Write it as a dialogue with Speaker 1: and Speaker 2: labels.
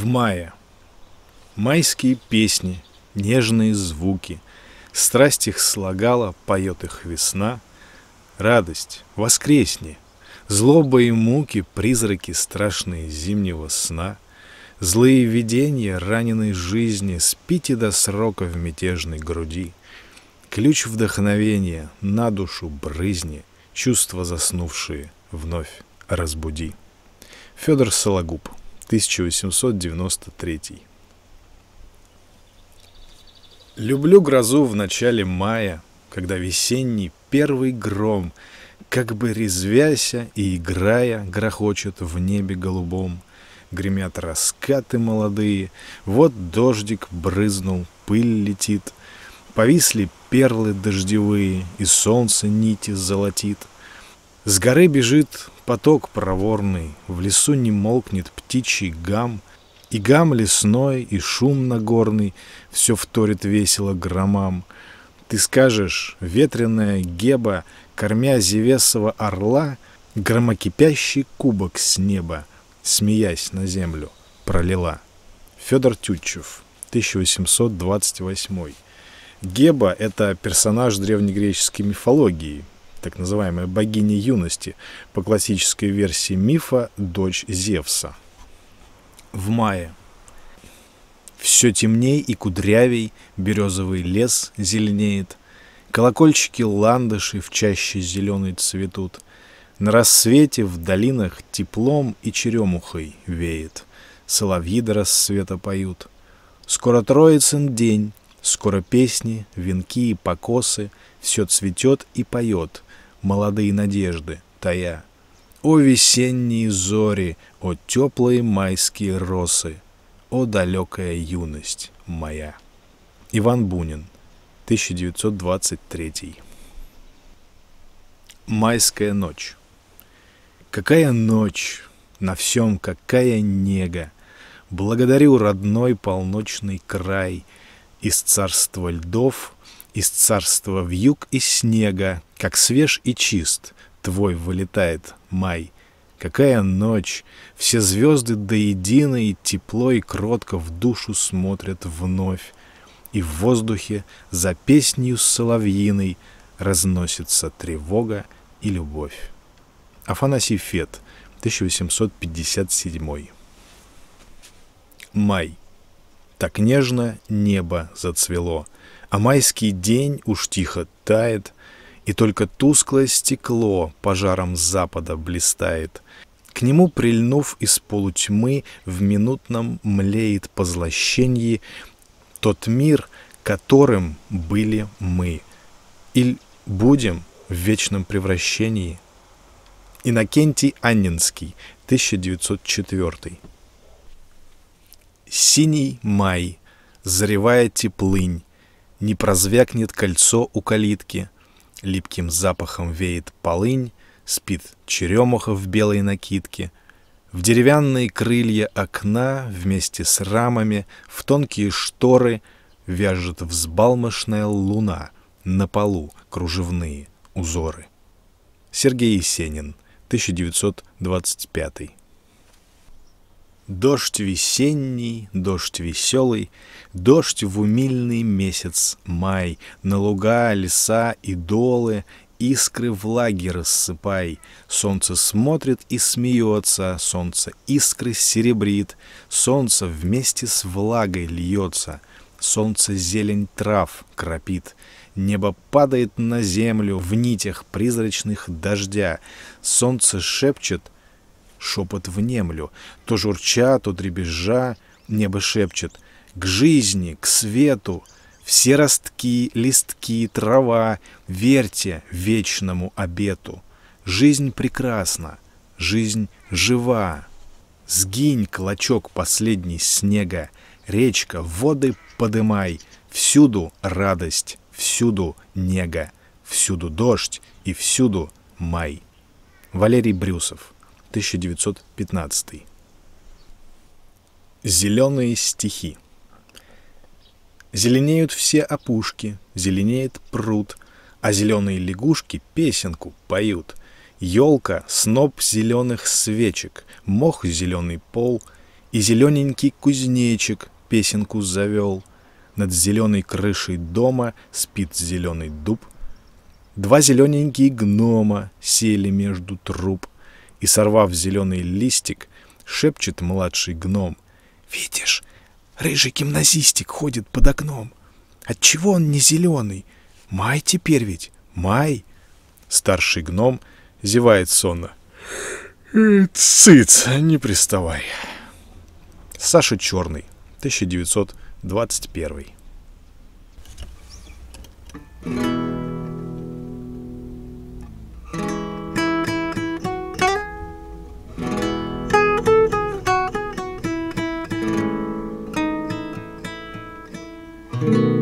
Speaker 1: В мае. Майские песни, нежные звуки, страсть их слагала, поет их весна. Радость, воскресни, злоба и муки, призраки страшные зимнего сна. Злые видения раненой жизни, спите до срока в мятежной груди. Ключ вдохновения на душу брызни, чувства заснувшие вновь разбуди. Федор Сологуб, 1893. Люблю грозу в начале мая, когда весенний первый гром, как бы резвяся и играя, грохочет в небе голубом. Гремят раскаты молодые, вот дождик брызнул, пыль летит. Повисли перлы дождевые, и солнце нити золотит. С горы бежит поток проворный, в лесу не молкнет птичий гам, и гам лесной, и шум нагорный все вторит весело громам. Ты скажешь, ветреная Геба, кормя Зевесова орла, громокипящий кубок с неба, смеясь на землю, пролила. Федор Тютчев, 1828. Геба — это персонаж древнегреческой мифологии, так называемая богиня юности, по классической версии мифа дочь Зевса. В мае. Все темней и кудрявей березовый лес зеленеет, колокольчики ландыши в чаще зеленой цветут. На рассвете в долинах теплом и черемухой веет, соловьи до рассвета поют. Скоро Троицын день, скоро песни, венки и покосы, все цветет и поет, молодые надежды тая. О весенние зори, о теплые майские росы, о далекая юность моя. Иван Бунин, 1923. Майская ночь. Какая ночь, на всем какая нега! Благодарю родной полночный край, из царства льдов, из царства вьюг и снега, как свеж и чист твой вылетает май. Какая ночь! Все звезды до единой тепло и кротко в душу смотрят вновь, и в воздухе за песнью соловьиной разносится тревога и любовь. Афанасий Фет, 1857. Май. Так нежно небо зацвело, а майский день уж тихо тает, и только тусклое стекло пожаром запада блистает. К нему, прильнув из полутьмы, в минутном млеет позлощенье тот мир, которым были мы, или будем в вечном превращении. Иннокентий Анненский, 1904. Синий май, заревая теплынь, не прозвякнет кольцо у калитки, липким запахом веет полынь, спит черемуха в белой накидке. В деревянные крылья окна вместе с рамами в тонкие шторы вяжет взбалмошная луна, на полу кружевные узоры. Сергей Есенин, 1925. Дождь весенний, дождь веселый, дождь в умильный месяц май, на луга, леса и долы искры влаги рассыпай. Солнце смотрит и смеется, солнце искры серебрит, солнце вместе с влагой льется, солнце зелень трав кропит. Небо падает на землю в нитях призрачных дождя, солнце шепчет, шепот внемлю, то журча, то дребезжа, небо шепчет к жизни, к свету, все ростки, листки, трава, верьте вечному обету. Жизнь прекрасна, жизнь жива. Сгинь, клочок последний снега, речка, воды подымай, всюду радость, всюду нега, всюду дождь и всюду май. Валерий Брюсов, 1915. Зеленые стихи. Зеленеют все опушки, зеленеет пруд, а зеленые лягушки песенку поют. Елка — сноп зеленых свечек, мох — зеленый пол, И зелененький кузнечик песенку завел. Над зеленой крышей дома спит зеленый дуб. Два зелененькие гнома сели между труб, и, сорвав зеленый листик, шепчет младший гном: «Видишь, рыжий гимназистик ходит под окном. Отчего он не зеленый? Май теперь ведь, май!» Старший гном зевает сонно: «Цыц, не приставай». Саша Черный, 1921.
Speaker 2: Thank you.